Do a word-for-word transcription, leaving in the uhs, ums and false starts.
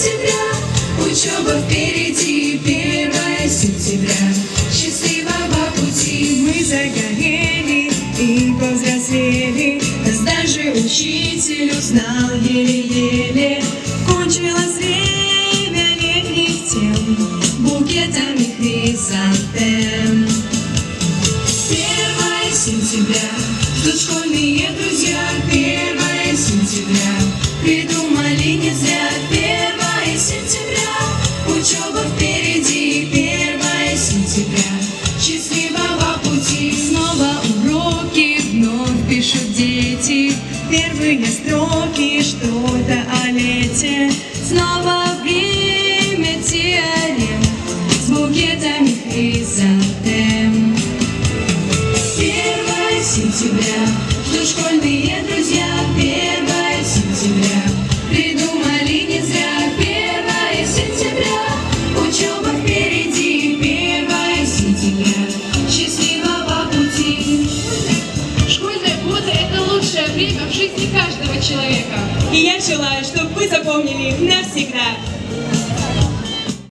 сентября, учеба впереди, первое сентября. Счастливого пути. Мы загорели и повзрослели, нас даже учитель узнал еле-еле. Кончилось время летних тем, букетами хризантем. Первое сентября, ждут школьные друзья. Первое сентября, придумали не зря. Первое сентября, учеба впереди. Первое сентября, счастливого пути. Снова уроки, вновь пишут дети первые строки, что-то о лете. Снова время теорем с букетами хризантем. Первое сентября, ждут школьные друзья. Первое сентября, придумали не зря. Первое сентября, учеба впереди. Первое сентября, счастливого пути. Школьные годы – это лучшее время в жизни каждого человека. И я желаю, чтобы вы запомнили навсегда.